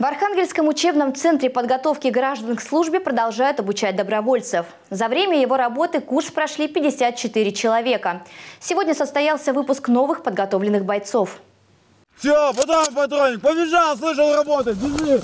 В Архангельском учебном центре подготовки граждан к службе продолжают обучать добровольцев. За время его работы курс прошли 54 человека. Сегодня состоялся выпуск новых подготовленных бойцов. Все, потом патроник, побежал, слышал, работать, бежи!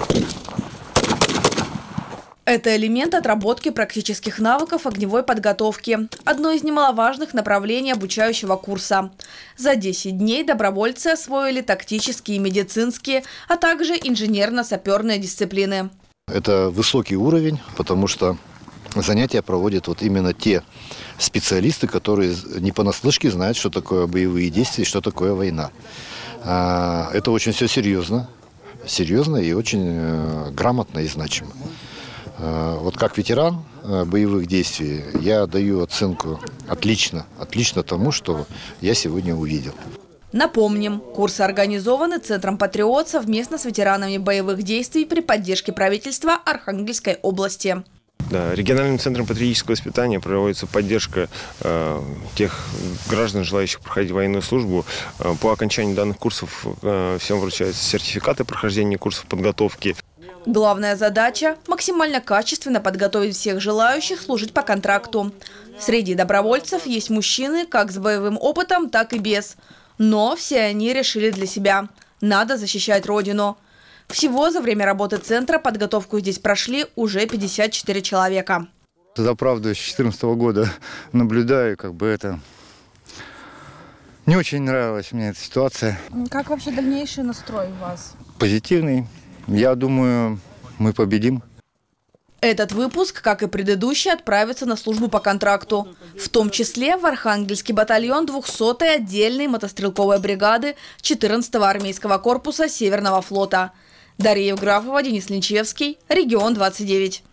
Это элемент отработки практических навыков огневой подготовки. Одно из немаловажных направлений обучающего курса. За 10 дней добровольцы освоили тактические и медицинские, а также инженерно-саперные дисциплины. Это высокий уровень, потому что занятия проводят вот именно те специалисты, которые не понаслышке знают, что такое боевые действия и что такое война. Это очень все серьезно и очень грамотно и значимо. Вот как ветеран боевых действий я даю оценку отлично тому, что я сегодня увидел. Напомним, курсы организованы Центром «Патриот» совместно с ветеранами боевых действий при поддержке правительства Архангельской области. Да, региональным центром патриотического воспитания проводится поддержка тех граждан, желающих проходить военную службу. По окончании данных курсов всем вручаются сертификаты прохождения курсов подготовки. Главная задача – максимально качественно подготовить всех желающих служить по контракту. Среди добровольцев есть мужчины как с боевым опытом, так и без. Но все они решили для себя – надо защищать Родину. Всего за время работы центра подготовку здесь прошли уже 54 человека. За правду с 2014 года наблюдаю, это не очень нравилась мне эта ситуация. Как вообще дальнейший настрой у вас? Позитивный. Я думаю, мы победим. Этот выпуск, как и предыдущий, отправится на службу по контракту. В том числе в Архангельский батальон 200-й отдельной мотострелковой бригады 14-го армейского корпуса Северного флота. Дарья Евграфова, Денис Линчевский, Регион 29.